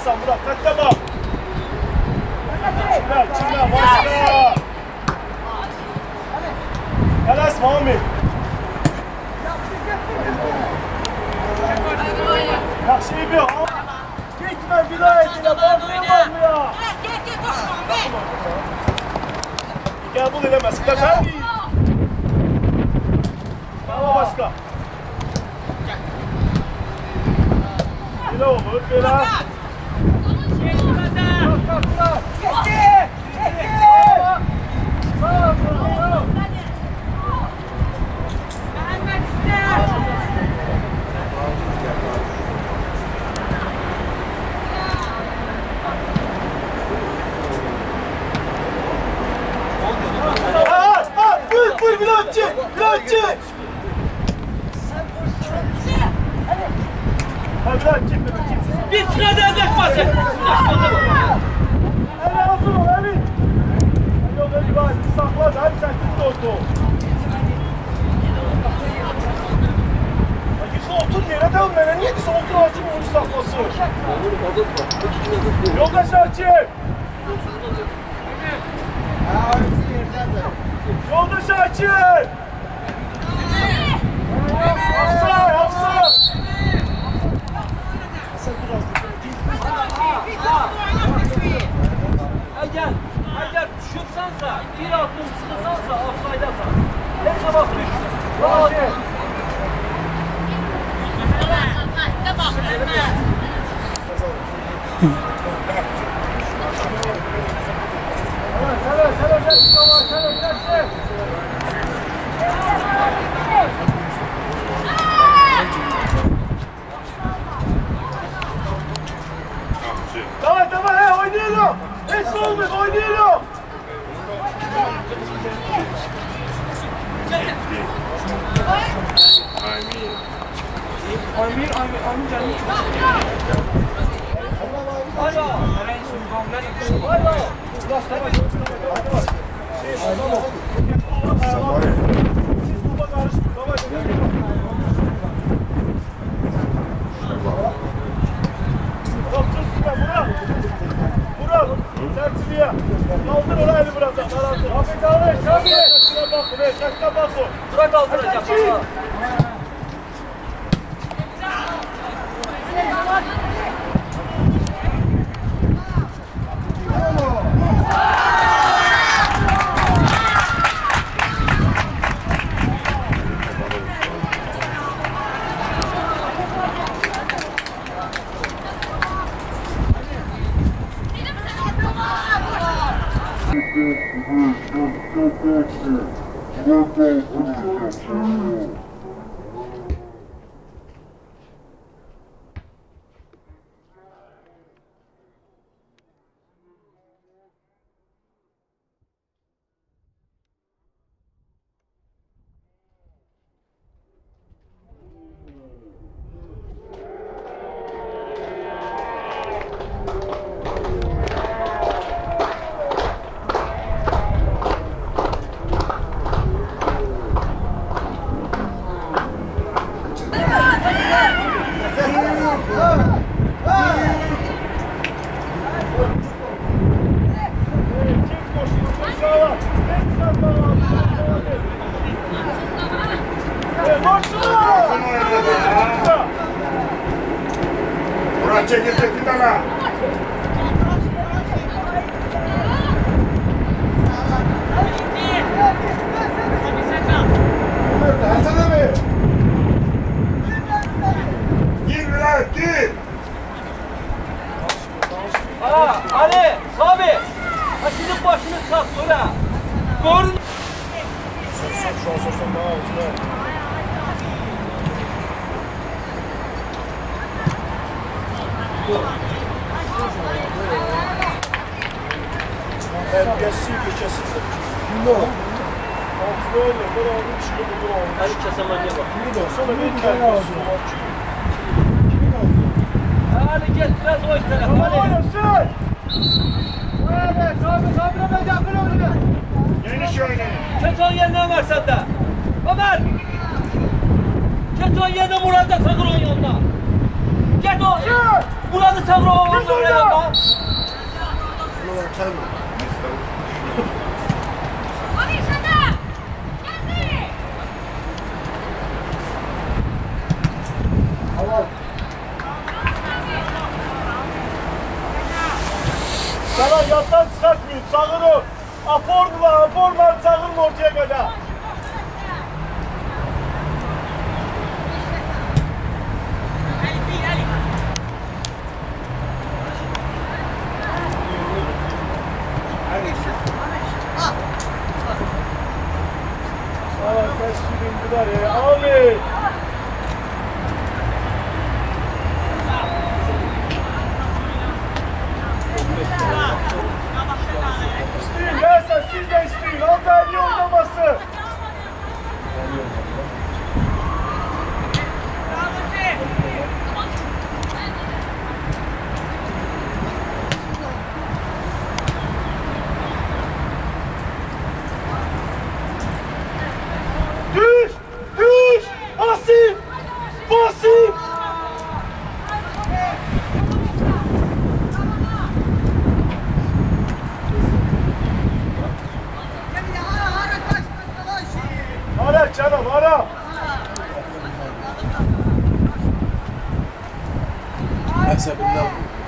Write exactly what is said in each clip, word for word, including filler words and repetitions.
Hasan Murat, tekte bak. Çimler, çimler, başla. Enes Muhammed. Yaxşı iyi bir ha. Gitme vilayetine bakmayalım ya. Gel gel boş Muhammed. Gel bunu elemezsin. Kaçar değil. Tamam başka. Bile olur, bile. Dur Bülentçi! Bülentçi! Ha Bülentçi! Bir sıradan yakmasın! Eli hazır ol Eli! Yok Eli bak sakladı hadi sen tut oldu. Güzel otur yere dön bana niye güzel otur açayım onu saklasın? Yok aşağıcı! Yoldaş açın! Hafsa! Hafsa! Eğer, eğer düşürsense, bir adım sıkılsansa, offside'asan. Hepsi bak düştü. Rahat. Selam, selam, selam, selam, selam. Tamam, tamam, he, oynayalım. Hiç olmuyor, oynayalım. Amin, amin, amin canım. Alo. Alo. Murat, tersiye. Kaldır orayı biraz da. Afiyet abi, şabi. Şuna bak, be, şakla bak o. Bırak kaldıracak. Murat çekil çekil dana. Hasan abi. Gir Murat gir. Ha Ali, Sabi. Ha sizin başınız sağ söyle. Görün. Sorsan şu an sorsan daha olsun ha. Terbiyesiz geçesiz. Ne? Kontrol öyle, böyle aldım çıkıyor bu olmuş. Hadi kesemeye bak. Kimi de olsa da bir terbiyesiz olan çıkıyor. Hadi gel biraz o işlere. Hadi oynasın! Evet, Sabi, Sabi'ne ben yakın oynayayım. Geniş oynayın. Keton yerine var sende. Ömer! Keton yerine Murat'la sakın oyun yanına. Keton! Murat'ı Hadi çağır o oğlum oraya bak. Sana yattan çıkartmayın, çağırın. Apordu var, apor var, çağırın ortaya kadar. Sana keskin indiler ya, abi. İsteyin, neyse siz de isteyin. Altay iyi oynaması. Düş! Düş! Basayım! Basayım! Ara canım, ara! Hesabından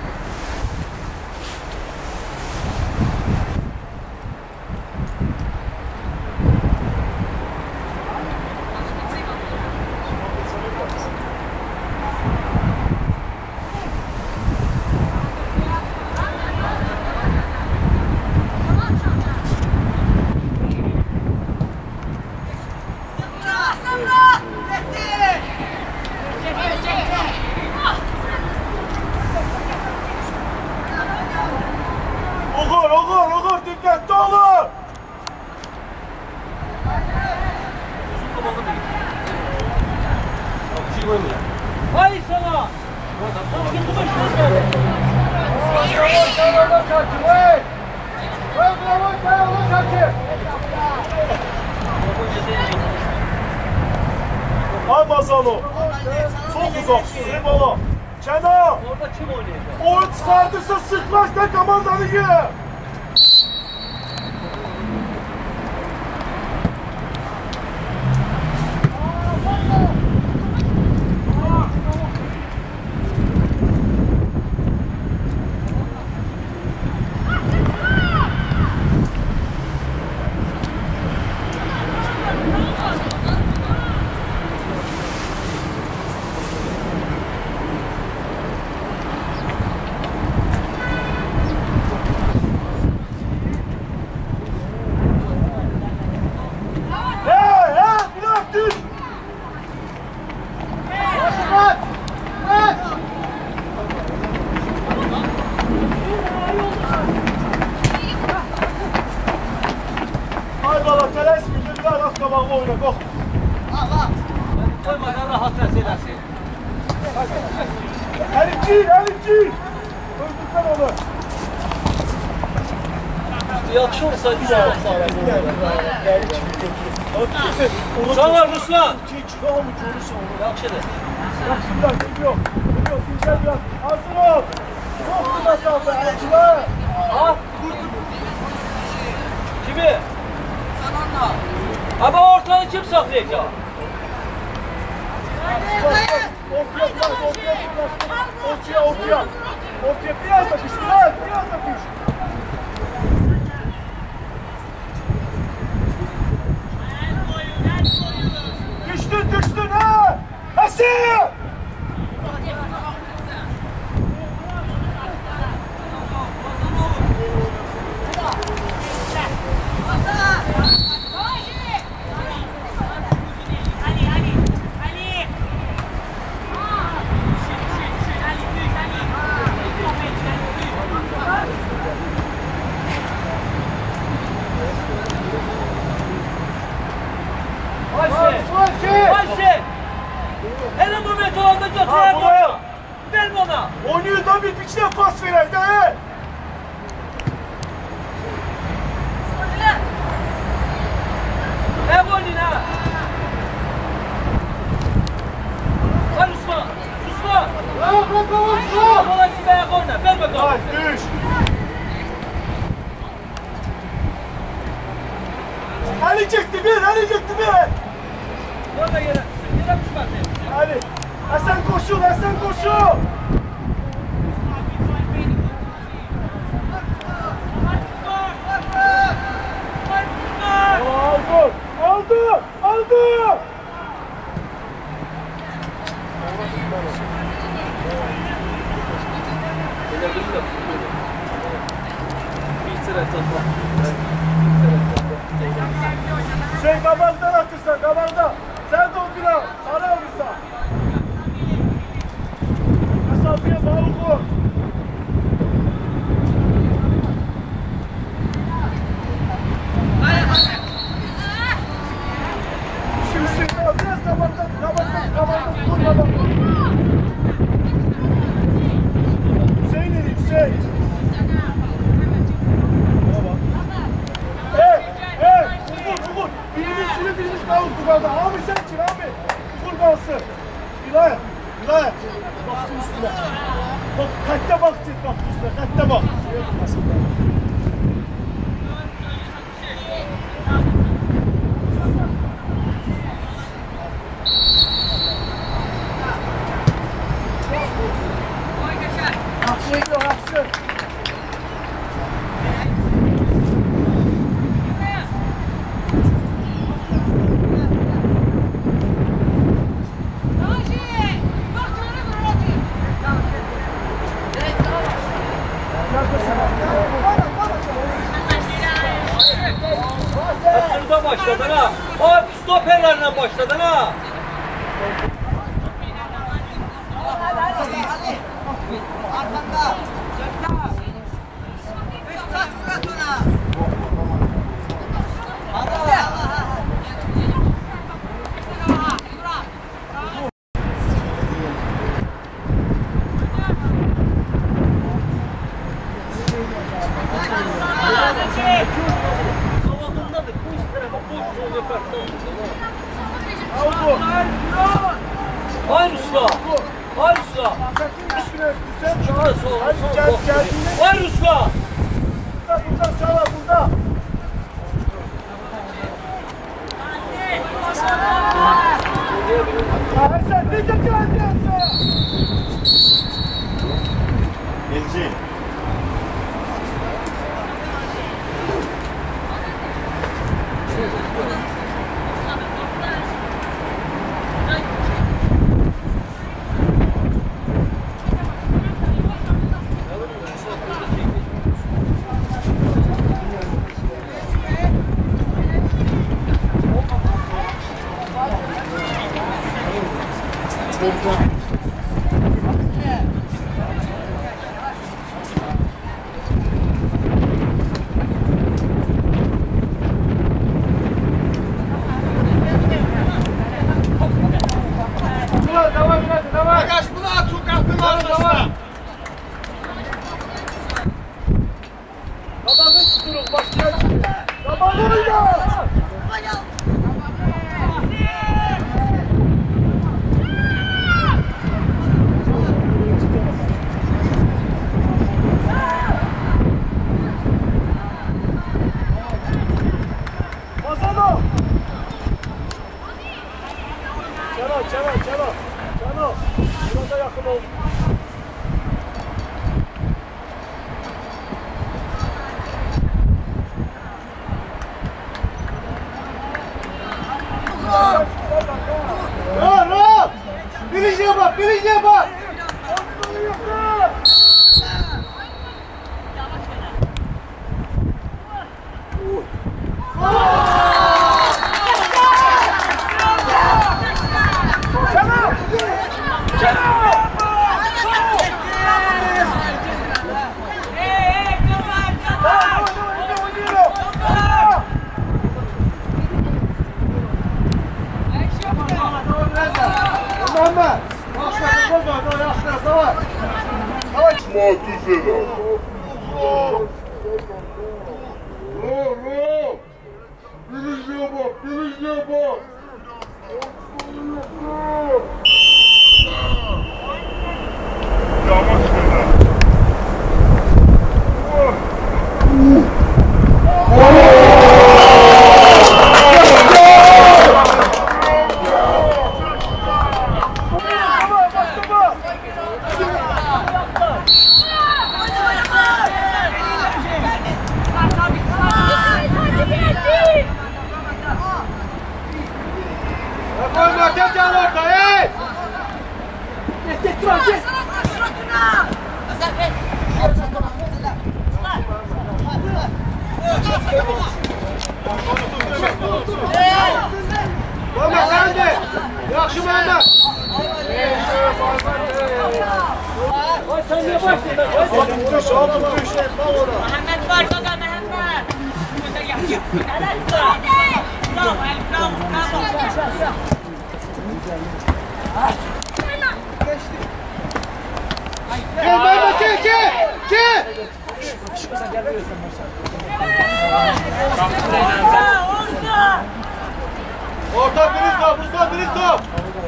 Okur, okur, okur! Dikkatli olun! Hay sana. Tamam git bu başına söyle. Yavaş, sen oradan kaçın, hey! Hey, yavaş, sen oradan kaçın! Ay Mazalo! Çok uzaksın, hep ola! Kenan! Orada kim oynayacak? Oyun çıkardıysa sıkmazsa komandanı ye! Hey, hey, bir dakika düş! Başlat! Evet! Hay bala, teres bildir, ver at kabağı oyna, bak! Koymadan rahat eləsin. Elifciğin, Elifciğin! Öldürsen onu! Yaxşı olsaydı ya. Çalar Ruslan. Yaxşıdır. Yaxşılar, geliyor. Geliyor, güzel biraz. Hazır ol! Çok da mesafe, Elifciler! Ha? Kimi? Ama ortayı kim saklayacak? Ortaya, biraz ortaya fırlaştır. Ortaya, ortaya. Ortaya, biraz da düş, biraz, biraz da düş. Düştün, düştün ha! Hasim! Ayşe! Ayşe! Hele bu metalda götüren bana! Ver bana! Oynuyor da bir biçine pas verer de he! Ne golün ha? Hadi Osman! Osman! Bravo, bravo, bravo! Bana bir ayak Yavaş düş. Ali çıktı bir, Ali çıktı bir. Orada yere, yere düşmedi. Ali. Hasan koşun, Hasan koşun. Aldı, aldı, aldı. Öyle bir de bir tane tatlı. Şey kabandan atırsan, kabanda. Sen de o biraz, sana alırsan. Mesafeye bağlı koy. Şimdi şimdi biraz kabandan, kabandan, kabandan vur kabandan. Hüseyin dedi, Hüseyin. Hey, hey, vur, vur. Birimiz şunu, birimiz kalın kurbandan. Abi sen çık abi. Kurbansın. İlayet, İlayet. Baksın üstüne. Bak, kaçta bak, bak üstüne, kaçta bak. Akşın gidiyor, akşın. Şurada başladın ha. Abi stoperlerle başladın ha. Hayır usta. Hayır usta. Şurada sol. Hayır usta. Burada, burada, çala, burada. Hasan, ne çekiyorsun sen? Geleceğim. Birinciye bak, birinciye bak. Ay sen niye başladın? Altı beş, altı beş, bak ona. Mehmet var da Mehmet. Helal sana. Bravo, bravo, bravo. Gel Mehmet gel gel. Gel. Orta biriz top, Mustafa biriz top.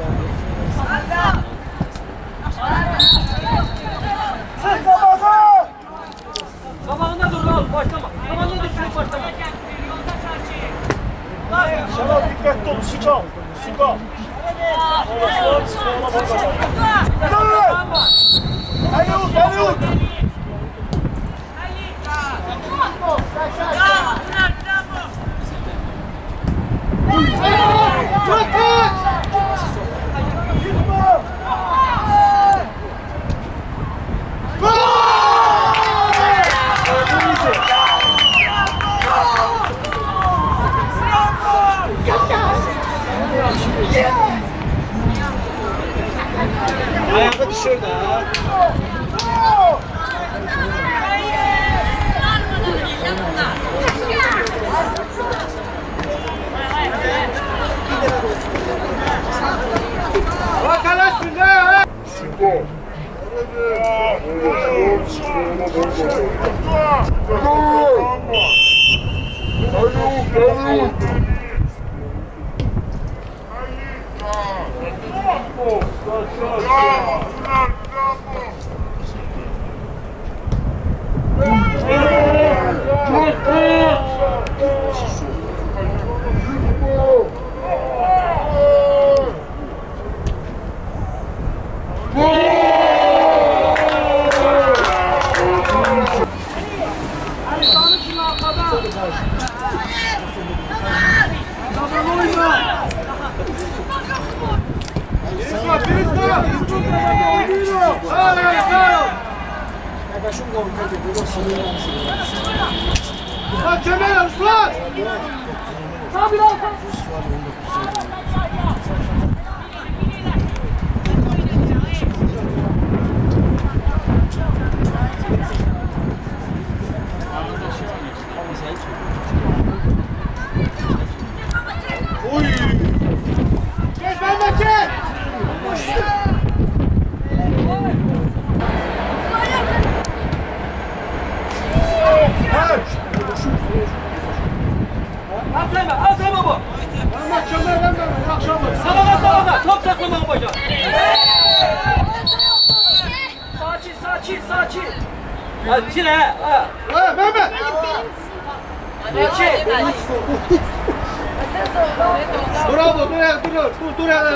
Sık kapaza. Zamanında dur lan, başlama. Zamanında düşünüp başlama. Şenol dikkatli ol, su çal. Su kal. Hadi ut, hadi ut. Çok kaç! Yıkma! Ayağı düşürdü ha. Bak alasın ha. Cinco. Lan Kemal Aslan! Sağ bir alta! Oy! Geç Mehmet geç! Atlama, atlama bu. Mehmet Kemal'den de akşamı. Salama salama, top saklama hocam. Sakin, sakin, sakin. Hadi çile ha. Ha Mehmet! Sakin. Bravo, dur ya, dur, dur, dur ya.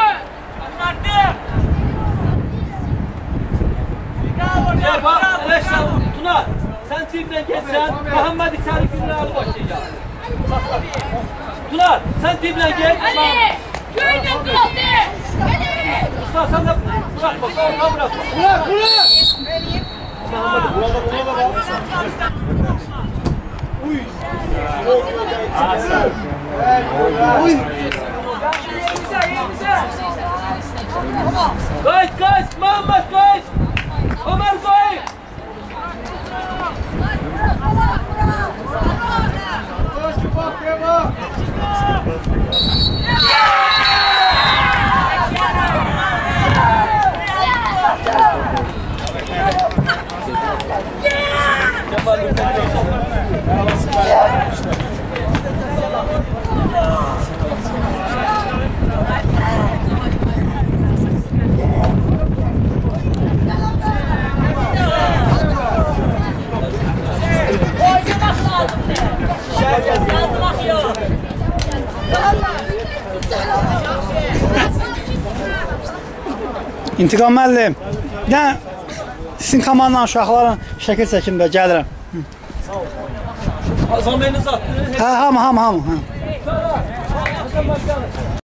Gel bak, Alexa, Tuna. Sen timden geçsen, Muhammed İsa'nın gününü alıp başlayacak. Tuna, sen timden geç. Ali! Köyde kaldı! Ali! Usta sen de bırakma, sonra bırakma. Bırak, bırak! Uy! Uy! Kaç, kaç, Muhammed kaç. Ömer kaç. Koş, bak, bak! Oynamak lazım de. Yazmak yok. İntiqam müəllim, bir dənə sizin komandanın uşaqların şəkil çəkim də gəlirəm. Zamanınızı attınız. Hə, hamı, hamı, hamı. Hə. Hasan Başkanım.